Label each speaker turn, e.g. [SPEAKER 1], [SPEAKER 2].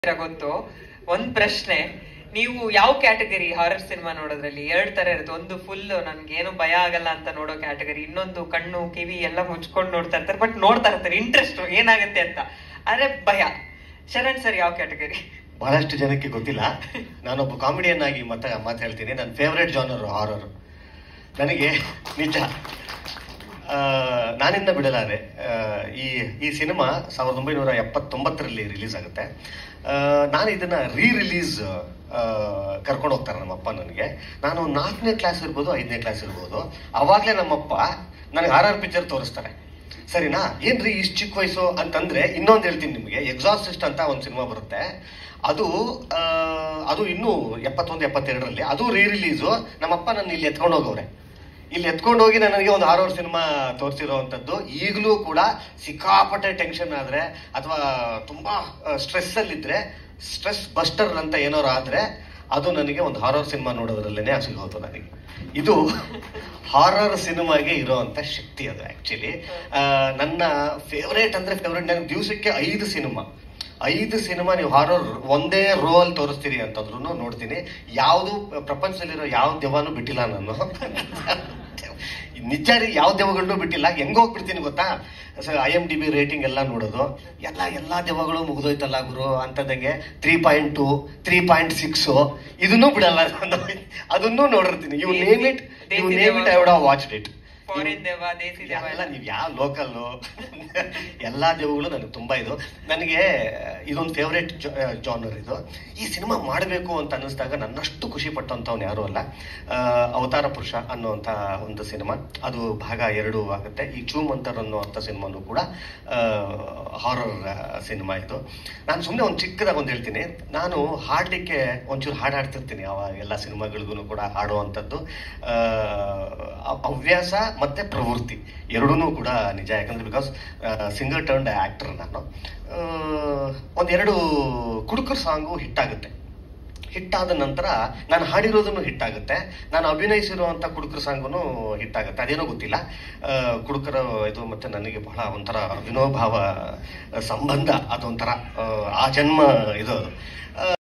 [SPEAKER 1] ಗೊತ್ತು. ಒಂದ್ ಪ್ರಶ್ನೆ, ನೀವು ಯಾವ ಕ್ಯಾಟಗರಿ ಹಾರರ್ ಸಿನಿಮಾ ನೋಡೋದ್ರಲ್ಲಿ? ಎರಡ್ ತರ ಇರುತ್ತೆ. ಒಂದು ಫುಲ್ ನನ್ಗೆ ಏನು ಭಯ ಆಗಲ್ಲ ಅಂತ ನೋಡೋ ಕ್ಯಾಟಗರಿ, ಇನ್ನೊಂದು ಕಣ್ಣು ಕಿವಿ ಎಲ್ಲ ಮುಚ್ಕೊಂಡು ನೋಡ್ತಾ ಇರ್ತಾರೆ, ಬಟ್ ನೋಡ್ತಾ ಇರ್ತಾರೆ ಇಂಟ್ರೆಸ್ಟ್ ಏನಾಗುತ್ತೆ ಅಂತ. ಆದ್ರೆ ಭಯ. ಶರಣ್ ಸರ್ ಯಾವ ಕ್ಯಾಟಗರಿ?
[SPEAKER 2] ಬಹಳಷ್ಟು ಜನಕ್ಕೆ ಗೊತ್ತಿಲ್ಲ, ನಾನೊಬ್ಬ ಕಾಮಿಡಿಯನ್ ಆಗಿ ಮಾತು ಹೇಳ್ತೀನಿ. ನನ್ನ ಫೇವ್ರೇಟ್ ಜಾನರ್ ಹಾರರ್. ನನಗೆ ನಿಜ ನಾನಿಂದ ಬಿಡಲಾರೆ. ಈ ಸಿನಿಮಾ 1979ರಲ್ಲಿ ರಿಲೀಸ್ ಆಗುತ್ತೆ. ನಾನು ಇದನ್ನ ರಿಲೀಸ್ ಕರ್ಕೊಂಡು ಹೋಗ್ತಾರೆ ನಮ್ಮಪ್ಪ ನನಗೆ. ನಾನು 4ನೇ ಕ್ಲಾಸ್ ಇರ್ಬೋದು, 5ನೇ ಕ್ಲಾಸ್ ಇರ್ಬೋದು. ಅವಾಗಲೇ ನಮ್ಮಪ್ಪ ನನಗೆ ಹಾರರ್ ಪಿಕ್ಚರ್ ತೋರಿಸ್ತಾರೆ. ಸರಿನಾ? ಏನ್ರಿ ಇಷ್ಟು ಚಿಕ್ಕ ವಯಸ್ಸು ಅಂತಂದ್ರೆ, ಇನ್ನೊಂದು ಹೇಳ್ತೀನಿ ನಿಮಗೆ. ಎಕ್ಸಾರ್ಸಿಸ್ಟ್ ಅಂತ ಒಂದು ಸಿನಿಮಾ ಬರುತ್ತೆ. ಅದು ಇನ್ನೂ 71, 72ರಲ್ಲಿ ಅದು ರಿಲೀಸು. ನಮ್ಮಪ್ಪ ನನ್ನ ಇಲ್ಲಿ ಎತ್ಕೊಂಡು ಹೋಗವ್ರೆ. ಇಲ್ಲಿ ಎತ್ಕೊಂಡು ಹೋಗಿ ನನಗೆ ಒಂದು ಹಾರರ್ ಸಿನಿಮಾ ತೋರಿಸಿರೋವಂಥದ್ದು. ಈಗಲೂ ಕೂಡ ಸಿಕ್ಕಾಪಟ್ಟೆ ಟೆನ್ಷನ್ ಆದ್ರೆ ಅಥವಾ ತುಂಬಾ ಸ್ಟ್ರೆಸ್ ಅಲ್ಲಿದ್ರೆ, ಸ್ಟ್ರೆಸ್ ಬಸ್ಟರ್ ಅಂತ ಏನಾರು ಆದ್ರೆ ಅದು ನನಗೆ ಒಂದು ಹಾರರ್ ಸಿನಿಮಾ ನೋಡೋದ್ರಲ್ಲೇನೆ ಸಿಗೋದು ನನಗೆ. ಇದು ಹಾರರ್ ಸಿನಿಮಾಗೆ ಇರೋವಂಥ ಶಕ್ತಿ ಅದು. ಆಕ್ಚುಲಿ ನನ್ನ ಫೇವ್ರೇಟ್ ಅಂದ್ರೆ ಫೇವ್ರೇಟ್. ನನಗೆ ದಿವಸಕ್ಕೆ 5 ಸಿನಿಮಾ ನೀವು ಹಾರರ್ ಒಂದೇ ರೋ ಅಲ್ಲಿ ತೋರಿಸ್ತೀರಿ ಅಂತಂದ್ರು ನೋಡ್ತೀನಿ. ಯಾವುದು ಪ್ರಪಂಚದಲ್ಲಿರೋ ಯಾವ ದೆವ್ವನೂ ಬಿಟ್ಟಿಲ್ಲ ನಾನು. ನಿಜ ರೀ, ಯಾವ ದೆವ್ವಗಳನ್ನೂ ಬಿಟ್ಟಿಲ್ಲ. ಹೆಂಗೋಗ್ಬಿಡ್ತೀನಿ ಗೊತ್ತಾ? IMDb ರೇಟಿಂಗ್ ಎಲ್ಲ ನೋಡೋದು, ಎಲ್ಲಾ ದೆವ್ವಗಳು ಮುಗಿದೋಯ್ತಲ್ಲ ಗುರು ಅಂತದಂಗೆ 3.2, 3.6 ಇದನ್ನೂ ಬಿಡಲ್ಲ. ಅದನ್ನೂ ನೋಡಿರ್ತೀನಿ. You name it, I would have watched it. ಎಲ್ಲ ನೀವು ಯಾವ ಲೋಕಲ್ಲು ಎಲ್ಲಾ ದೆವ್ವಗಳು ನನಗೆ ತುಂಬಾ ನನಗೆ ಇದೊಂದು ಫೇವ್ರೇಟ್ ಜಾನರ್ ಇದು. ಈ ಸಿನಿಮಾ ಮಾಡಬೇಕು ಅಂತ ಅನ್ನಿಸ್ದಾಗ ನನ್ನಷ್ಟು ಖುಷಿ ಪಟ್ಟಂತವ್ನು ಯಾರು ಅಲ್ಲ. ಅವತಾರ ಪುರುಷ ಅನ್ನುವಂಥ ಒಂದು ಸಿನಿಮಾ, ಅದು ಭಾಗ 2 ಆಗುತ್ತೆ. ಈ ಚೂಮಂತರ್ ಅನ್ನುವಂಥ ಸಿನಿಮಾನು ಕೂಡ ಹಾರರ್ ಸಿನಿಮಾ ಇದು. ನಾನು ಸುಮ್ಮನೆ ಒಂದು ಚಿಕ್ಕದಾಗ ಒಂದು ಹೇಳ್ತೀನಿ. ನಾನು ಹಾಡಲಿಕ್ಕೆ ಒಂಚೂರು ಹಾಡ್ತಿರ್ತೀನಿ. ಎಲ್ಲ ಸಿನಿಮಾಗಳಿಗೂ ಕೂಡ ಹಾಡುವಂಥದ್ದು ಹವ್ಯಾಸ ಮತ್ತೆ ಪ್ರವೃತ್ತಿ ಎರಡೂ ಕೂಡ ನಿಜ. ಯಾಕಂದ್ರೆ ಬಿಕಾಸ್ ಸಿಂಗಲ್ ಟರ್ನ್ಡ್ ಆಕ್ಟರ್ ನಾನು. ಒಂದೆರಡು ಕುಡುಕರ್ ಸಾಂಗು ಹಿಟ್ಟಾಗುತ್ತೆ. ಹಿಟ್ಟಾದ ನಂತರ ನಾನು ಹಾಡಿರೋದನ್ನು ಹಿಟ್ಟಾಗುತ್ತೆ, ನಾನು ಅಭಿನಯಿಸಿರುವಂಥ ಕುಡುಕರ ಸಾಂಗು ಹಿಟ್ಟಾಗುತ್ತೆ. ಅದೇನೋ ಗೊತ್ತಿಲ್ಲ, ಕುಡುಕರ ಇದು ಮತ್ತೆ ನನಗೆ ಬಹಳ ಒಂಥರ ಅವಿನೋಭಾವ ಸಂಬಂಧ. ಅದೊಂಥರ ಆ ಜನ್ಮ ಇದು ಅದು.